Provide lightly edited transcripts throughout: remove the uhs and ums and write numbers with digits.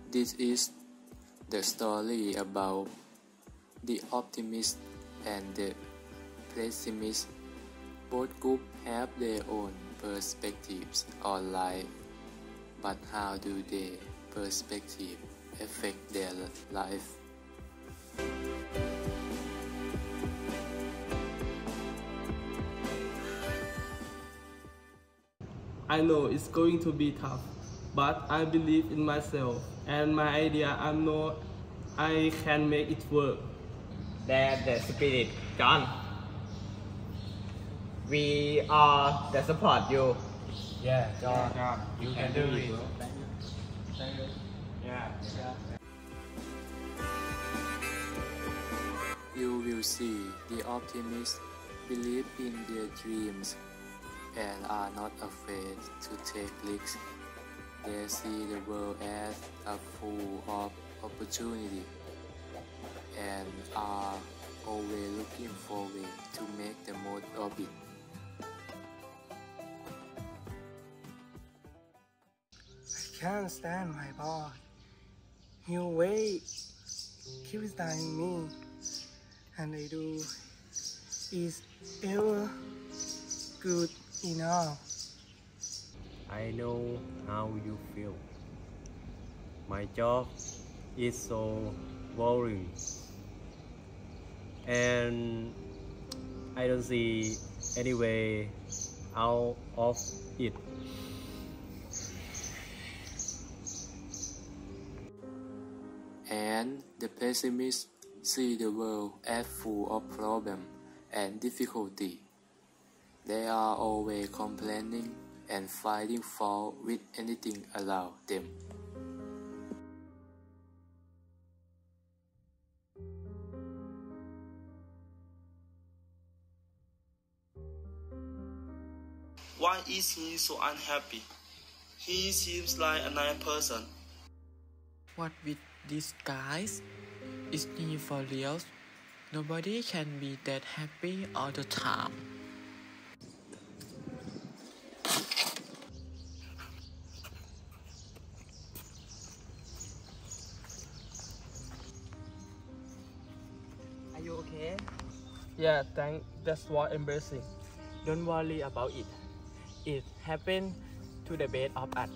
This is the story about the optimist and the pessimist. Both groups have their own perspectives on life, but how do their perspective affect their life? I know it's going to be tough, but I believe in myself and my idea. I know I can make it work. That's the spirit, John. We are the support you. Yeah, John, you can do it. Yeah. You will see the optimists believe in their dreams and are not afraid to take risks. They see the world as full of opportunity and are always looking for ways to make the most of it. I can't stand my boss. He always criticizing me, and I do is ever good enough. I know how you feel. My job is so boring, and I don't see any way out of it. And the pessimists see the world as full of problems and difficulty. They are always complaining and finding fault with anything around them. Why is he so unhappy? He seems like a nice person. What with these guys? Is he for real? Nobody can be that happy all the time. Are you okay? Yeah, thanks. That's what embarrassing. Don't worry about it. It happened to the best of us.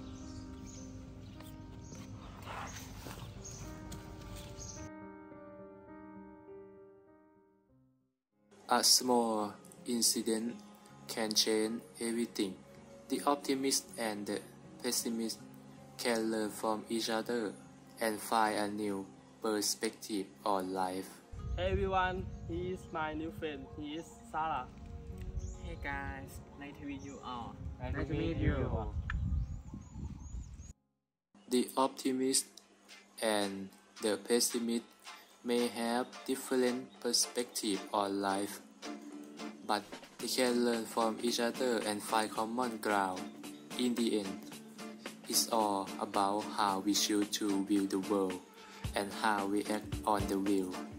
A small incident can change everything. The optimist and the pessimist can learn from each other and find a new perspective on life. Hey everyone, he is my new friend. He is Sarah. Hey guys, nice to meet you all. Nice to meet you. The optimist and the pessimist may have different perspectives on life, but they can learn from each other and find common ground. In the end, it's all about how we choose to view the world and how we act on the view.